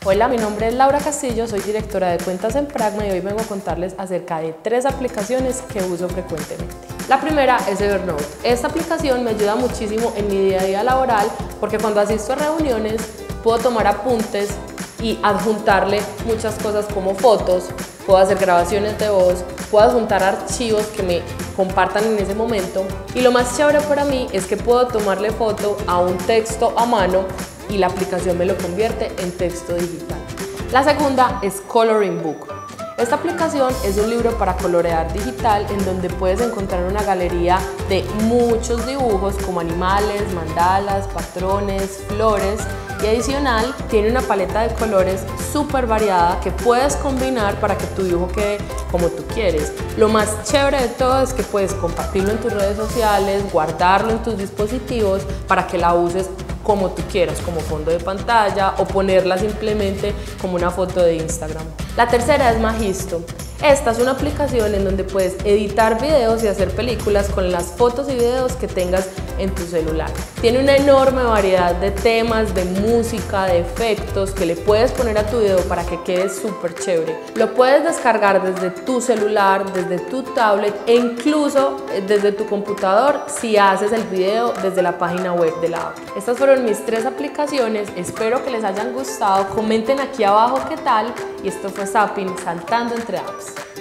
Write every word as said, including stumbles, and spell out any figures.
Hola, mi nombre es Laura Castillo, soy directora de cuentas en Pragma y hoy vengo a contarles acerca de tres aplicaciones que uso frecuentemente. La primera es Evernote. Esta aplicación me ayuda muchísimo en mi día a día laboral porque cuando asisto a reuniones puedo tomar apuntes y adjuntarle muchas cosas como fotos, puedo hacer grabaciones de voz, puedo adjuntar archivos que me compartan en ese momento y lo más chévere para mí es que puedo tomarle foto a un texto a mano y la aplicación me lo convierte en texto digital. La segunda es Coloring Book. Esta aplicación es un libro para colorear digital en donde puedes encontrar una galería de muchos dibujos como animales, mandalas, patrones, flores y adicional tiene una paleta de colores súper variada que puedes combinar para que tu dibujo quede como tú quieres. Lo más chévere de todo es que puedes compartirlo en tus redes sociales, guardarlo en tus dispositivos para que la uses como tú quieras, como fondo de pantalla o ponerla simplemente como una foto de Instagram. La tercera es Magisto. Esta es una aplicación en donde puedes editar videos y hacer películas con las fotos y videos que tengas en tu celular. Tiene una enorme variedad de temas, de música, de efectos que le puedes poner a tu video para que quede súper chévere. Lo puedes descargar desde tu celular, desde tu tablet e incluso desde tu computador si haces el video desde la página web de la app. Estas fueron mis tres aplicaciones, espero que les hayan gustado, comenten aquí abajo qué tal y esto fue Zapping, saltando entre apps.